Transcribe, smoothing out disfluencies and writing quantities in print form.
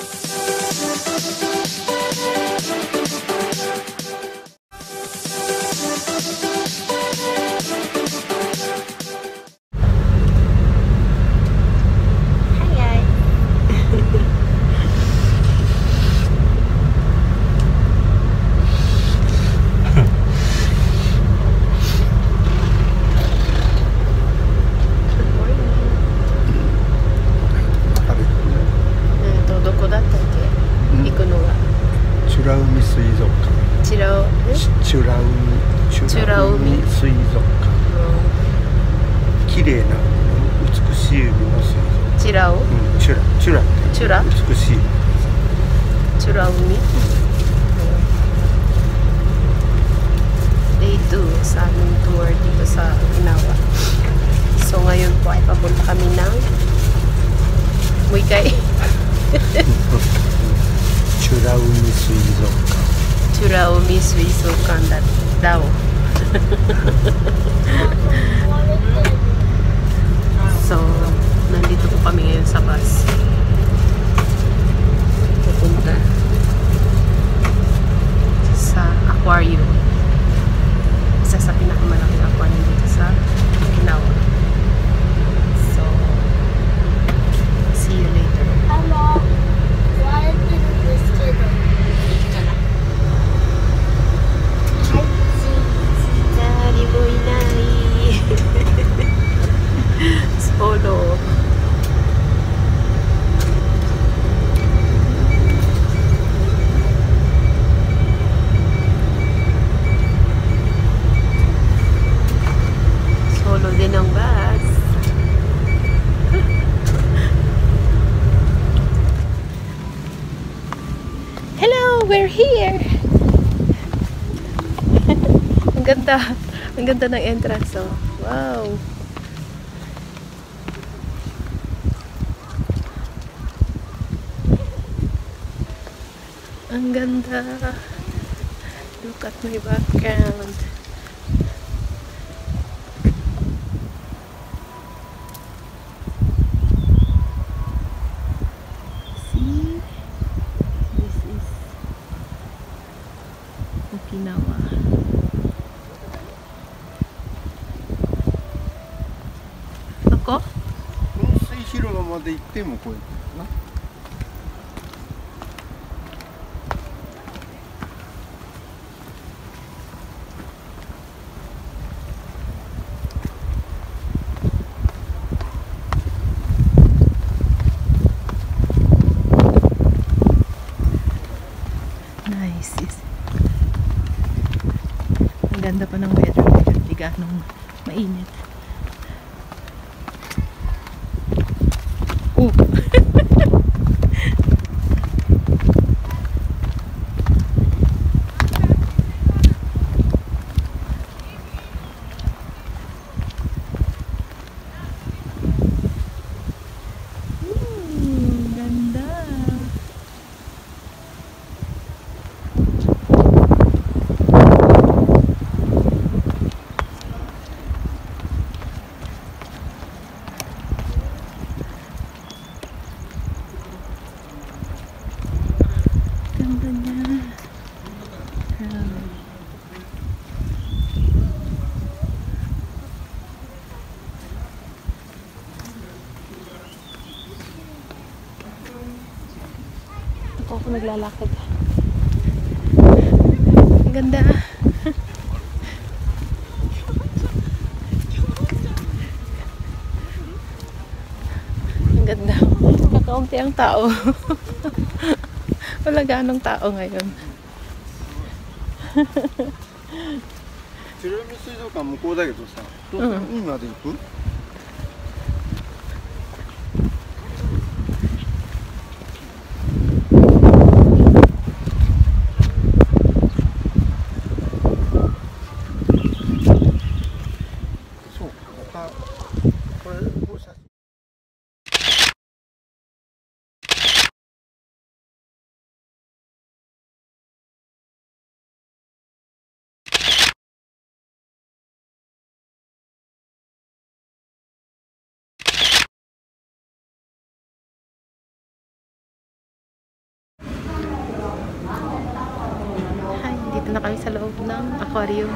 綺麗な美しい海の水族。チュラウ？チュラって。チュラ？美しい。チュラ海? Day 2 sa aming tour dito sa Okinawa. So ngayon po ay papunta kami ng Muikay. Churaumi Suizokan. Churaumi Suizokan daw. So, nandito po kami ngayon sa bus. Pupunta sa aquarium. Isa sa pinakamalaking aquarium dito sa Okinawa. So, see you later. Hello. Why did this today? Solo. Solo din ang bus. Hello, we're here. Ang ganda. Ang ganda ng entrance, oh. Wow. Ang ganda. Look at my background. See? This is Okinawa. Ako? この水広場まで行ってもこうやってな。 Nice. Ang ganda pa ng weather ngayon. Hindi ganong mainit. Oh! Ganda! Ganda niya. Ako naglalakad. Ang ganda. Ang ganda. Kakaunti ang tao. Wala ganong tao ngayon. 美ら海水族館向こうだけどさ、どうする？海まで行く？そうか、またこれこう写真 Nandito na kami sa loob ng aquarium.